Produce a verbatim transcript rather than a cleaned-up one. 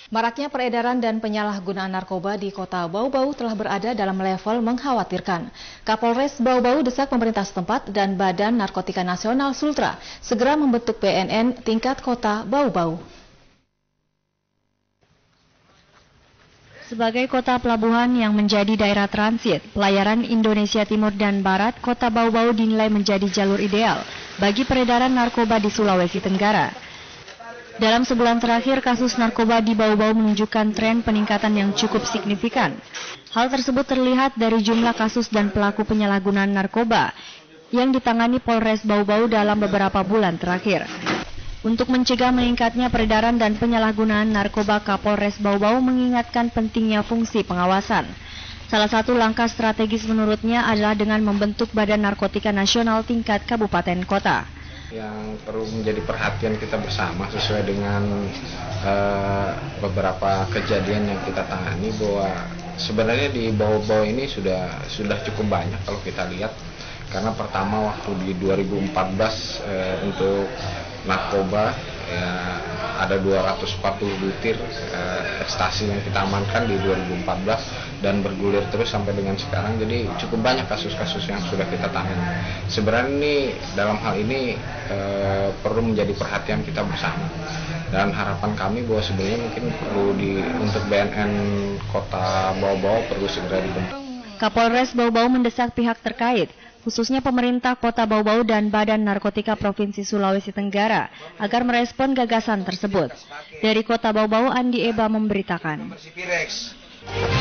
Maraknya peredaran dan penyalahgunaan narkoba di kota Bau-Bau telah berada dalam level mengkhawatirkan. Kapolres Bau-Bau desak pemerintah setempat dan Badan Narkotika Nasional Sultra segera membentuk B N N tingkat kota Bau-Bau. Sebagai kota pelabuhan yang menjadi daerah transit, pelayaran Indonesia Timur dan Barat, kota Bau-Bau dinilai menjadi jalur ideal bagi peredaran narkoba di Sulawesi Tenggara. Dalam sebulan terakhir, kasus narkoba di Bau-Bau menunjukkan tren peningkatan yang cukup signifikan. Hal tersebut terlihat dari jumlah kasus dan pelaku penyalahgunaan narkoba yang ditangani Polres Bau-Bau dalam beberapa bulan terakhir. Untuk mencegah meningkatnya peredaran dan penyalahgunaan narkoba, Kapolres Bau-Bau mengingatkan pentingnya fungsi pengawasan. Salah satu langkah strategis menurutnya adalah dengan membentuk Badan Narkotika Nasional tingkat kabupaten kota. Yang perlu menjadi perhatian kita bersama sesuai dengan uh, beberapa kejadian yang kita tangani, bahwa sebenarnya di Bau-Bau ini sudah sudah cukup banyak kalau kita lihat, karena pertama waktu di dua ribu empat belas uh, untuk narkoba ya, ada dua ratus empat puluh butir uh, ekstasi yang kita amankan di dua ribu empat belas dan bergulir terus sampai dengan sekarang. Jadi cukup banyak kasus-kasus yang sudah kita tangani. Sebenarnya ini dalam hal ini uh, perlu menjadi perhatian kita bersama, dan harapan kami bahwa sebenarnya mungkin perlu di untuk B N N Kota Bau-Bau perlu segera dibentuk. Kapolres Bau-Bau mendesak pihak terkait, khususnya pemerintah Kota Bau-Bau dan Badan Narkotika Provinsi Sulawesi Tenggara, agar merespon gagasan tersebut. Dari Kota Bau-Bau, Andi Eba memberitakan.